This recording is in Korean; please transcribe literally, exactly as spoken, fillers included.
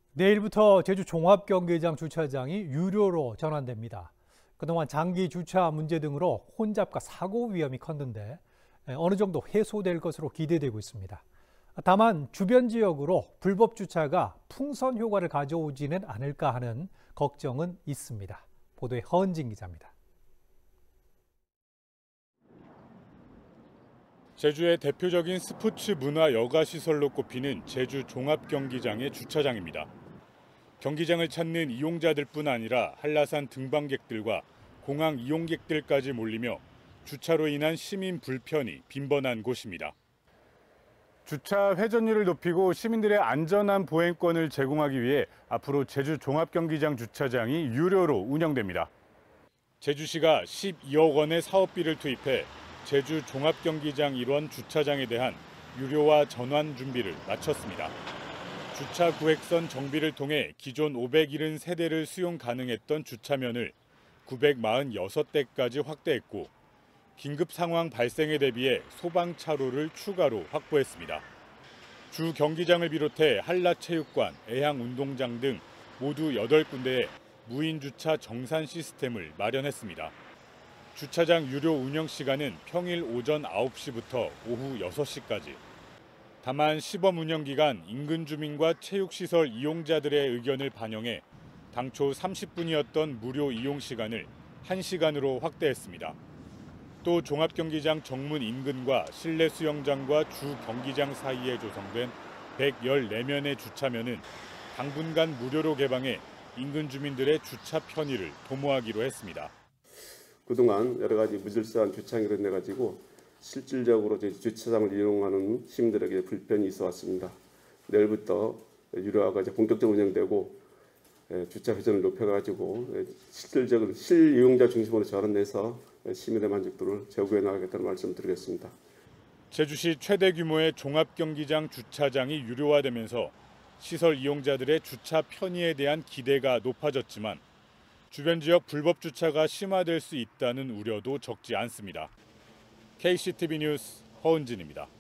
내일부터 제주 종합경기장 주차장이 유료로 전환됩니다. 그동안 장기 주차 문제 등으로 혼잡과 사고 위험이 컸는데 어느 정도 해소될 것으로 기대되고 있습니다. 다만 주변 지역으로 불법 주차가 풍선 효과를 가져오지는 않을까 하는 걱정은 있습니다. 보도에 허은진 기자입니다. 제주의 대표적인 스포츠 문화 여가 시설로 꼽히는 제주 종합경기장의 주차장입니다. 경기장을 찾는 이용자들뿐 아니라 한라산 등반객들과 공항 이용객들까지 몰리며 주차로 인한 시민 불편이 빈번한 곳입니다. 주차 회전율을 높이고 시민들의 안전한 보행권을 제공하기 위해 앞으로 제주 종합경기장 주차장이 유료로 운영됩니다. 제주시가 십이억 원의 사업비를 투입해 제주 종합경기장 일원 주차장에 대한 유료화 전환 준비를 마쳤습니다. 주차 구획선 정비를 통해 기존 오백칠十대를 수용 가능했던 주차면을 구백사십육 대까지 확대했고 긴급 상황 발생에 대비해 소방 차로를 추가로 확보했습니다. 주 경기장을 비롯해 한라체육관, 애향운동장 등 모두 여덟 군데에 무인 주차 정산 시스템을 마련했습니다. 주차장 유료 운영 시간은 평일 오전 아홉 시부터 오후 여섯 시까지. 다만 시범 운영 기간 인근 주민과 체육시설 이용자들의 의견을 반영해 당초 삼십 분이었던 무료 이용 시간을 한 시간으로 확대했습니다. 또 종합경기장 정문 인근과 실내 수영장과 주 경기장 사이에 조성된 백십사 면의 주차면은 당분간 무료로 개방해 인근 주민들의 주차 편의를 도모하기로 했습니다. 그동안 여러 가지 무질서한 주차장이 일어나가지고 실질적으로 주차장을 이용하는 시민들에게 불편이 있어 왔습니다. 내일부터 유료화가 이제 본격적으로 운영되고 주차 회전을 높여가지고 실질적으로 실이용자 중심으로 전환해서 시민의 만족도를 제고해 나가겠다는 말씀을 드리겠습니다. 제주시 최대 규모의 종합경기장 주차장이 유료화되면서 시설 이용자들의 주차 편의에 대한 기대가 높아졌지만 주변 지역 불법 주차가 심화될 수 있다는 우려도 적지 않습니다. 케이씨티비 뉴스 허은진입니다.